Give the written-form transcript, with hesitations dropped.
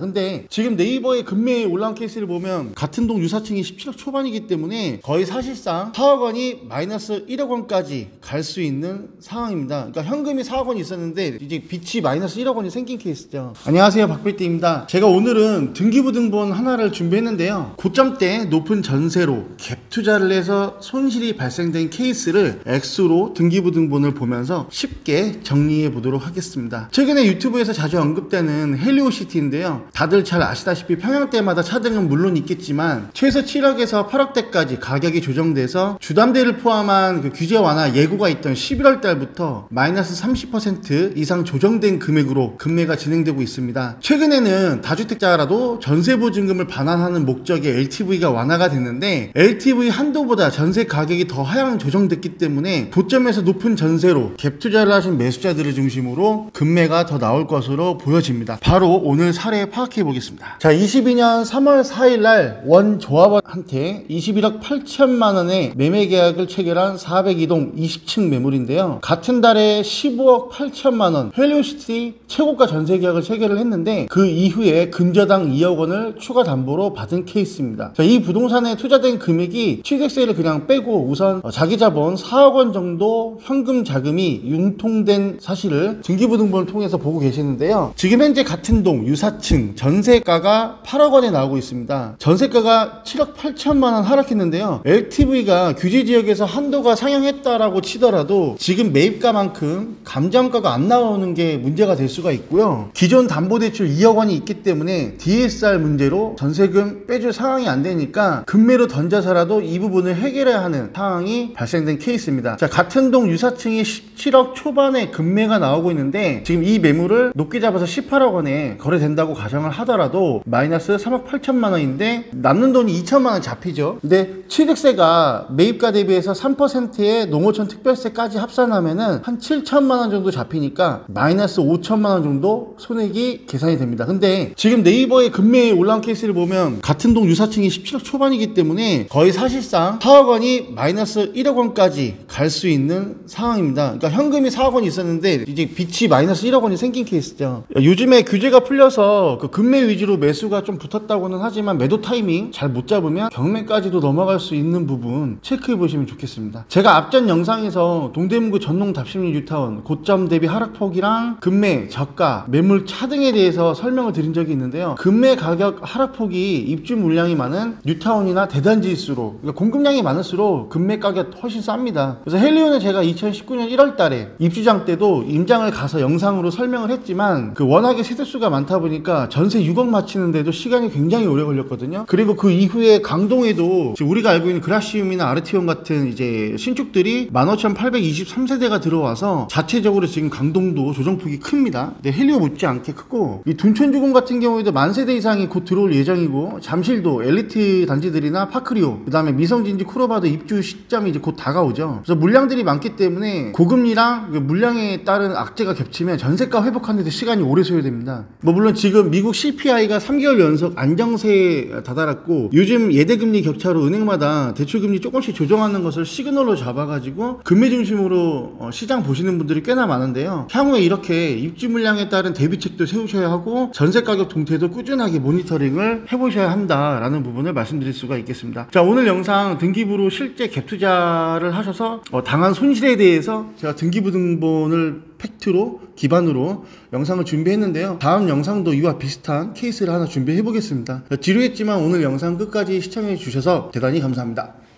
근데 지금 네이버의 금매에 올라온 케이스를 보면 같은 동 유사층이 17억 초반이기 때문에 거의 사실상 4억 원이 마이너스 1억 원까지 갈 수 있는 상황입니다. 그러니까 현금이 4억 원이 있었는데 이제 빚이 마이너스 1억 원이 생긴 케이스죠. 안녕하세요, 박필띠입니다. 제가 오늘은 등기부등본 하나를 준비했는데요. 고점대 높은 전세로 갭 투자를 해서 손실이 발생된 케이스를 액수로 등기부등본을 보면서 쉽게 정리해 보도록 하겠습니다. 최근에 유튜브에서 자주 언급되는 헬리오시티인데요. 다들 잘 아시다시피 평형대마다 차등은 물론 있겠지만 최소 7억에서 8억대까지 가격이 조정돼서 주담대를 포함한 그 규제 완화 예고가 있던 11월 달부터 마이너스 30% 이상 조정된 금액으로 금매가 진행되고 있습니다. 최근에는 다주택자라도 전세보증금을 반환하는 목적의 LTV가 완화가 됐는데 LTV 한도보다 전세 가격이 더 하향 조정됐기 때문에 고점에서 높은 전세로 갭 투자를 하신 매수자들을 중심으로 금매가 더 나올 것으로 보여집니다. 바로 오늘 사례 파악해 보겠습니다. 자, 22년 3월 4일 날 원 조합원한테 21억 8천만 원의 매매 계약을 체결한 402동 20층 매물인데요. 같은 달에 15억 8천만 원 헬리오시티 최고가 전세 계약을 체결을 했는데 그 이후에 근저당 2억 원을 추가 담보로 받은 케이스입니다. 자, 이 부동산에 투자된 금액이 취득세를 그냥 빼고 우선 자기 자본 4억 원 정도 현금 자금이 융통된 사실을 등기부등본을 통해서 보고 계시는데요. 지금 현재 같은 동 유사층 전세가가 8억 원에 나오고 있습니다. 전세가가 7억 8천만 원 하락했는데요. LTV가 규제지역에서 한도가 상향했다라고 치더라도 지금 매입가만큼 감정가가 안 나오는 게 문제가 될 수가 있고요. 기존 담보대출 2억 원이 있기 때문에 DSR 문제로 전세금 빼줄 상황이 안 되니까 금매로 던져서라도 이 부분을 해결해야 하는 상황이 발생된 케이스입니다. 자, 같은 동 유사층이 17억 초반에 금매가 나오고 있는데 지금 이 매물을 높게 잡아서 18억 원에 거래된다고 가정을 하더라도 마이너스 3억 8천만 원인데 남는 돈이 2천만 원 잡히죠. 근데 취득세가 매입가 대비해서 3%의 농어촌 특별세까지 합산하면은 한 7천만 원 정도 잡히니까 마이너스 5천만 원 정도 손해기 계산이 됩니다. 근데 지금 네이버의 금매에 올라온 케이스를 보면 같은 동 유사층이 17억 초반이기 때문에 거의 사실상 4억 원이 마이너스 1억 원까지 갈 수 있는 상황입니다. 그러니까 현금이 4억 원이 있었는데 이제 빚이 마이너스 1억 원이 생긴 케이스죠. 요즘에 규제가 풀려서 그 금매 위주로 매수가 좀 붙었다고는 하지만 매도 타이밍 잘 못 잡으면 경매까지도 넘어갈 수 있는 부분 체크해 보시면 좋겠습니다. 제가 앞전 영상에서 동대문구 전농 답심리 뉴타운 고점 대비 하락폭이랑 금매, 저가, 매물 차등에 대해서 설명을 드린 적이 있는데요. 금매 가격 하락폭이 입주 물량이 많은 뉴타운이나 대단지일수록 그러니까 공급량이 많을수록 금매 가격 훨씬 쌉니다. 그래서 헬리오는 제가 2019년 1월 달에 입주장 때도 임장을 가서 영상으로 설명을 했지만 그 워낙에 세대수가 많다 보니까 전세 6억 맞히는데도 시간이 굉장히 오래 걸렸거든요. 그리고 그 이후에 강동에도 지금 우리가 알고 있는 그라시움이나 아르티움 같은 이제 신축들이 15,823세대가 들어와서 자체적으로 지금 강동도 조정폭이 큽니다. 근데 헬리오 못지 않게 크고 이 둔촌주공 같은 경우에도 10,000세대 이상이 곧 들어올 예정이고 잠실도 엘리트 단지들이나 파크리오 그 다음에 미성진지 쿠로바도 입주 시점이 이제 곧 다가오죠. 그래서 물량들이 많기 때문에 고금리랑 물량에 따른 악재가 겹치면 전세가 회복하는 데 시간이 오래 소요됩니다. 뭐 물론 지금 미국 CPI가 3개월 연속 안정세에 다다랐고 요즘 예대금리 격차로 은행마다 대출금리 조금씩 조정하는 것을 시그널로 잡아가지고 금매 중심으로 시장 보시는 분들이 꽤나 많은데요. 향후에 이렇게 입주 물량에 따른 대비책도 세우셔야 하고 전세 가격 동태도 꾸준하게 모니터링을 해보셔야 한다라는 부분을 말씀드릴 수가 있겠습니다. 자, 오늘 영상 등기부로 실제 갭 투자를 하셔서 당한 손실에 대해서 제가 등기부등본을 팩트로 기반으로 영상을 준비했는데요. 다음 영상도 이와 비슷한 케이스를 하나 준비해 보겠습니다. 지루했지만 오늘 영상 끝까지 시청해 주셔서 대단히 감사합니다.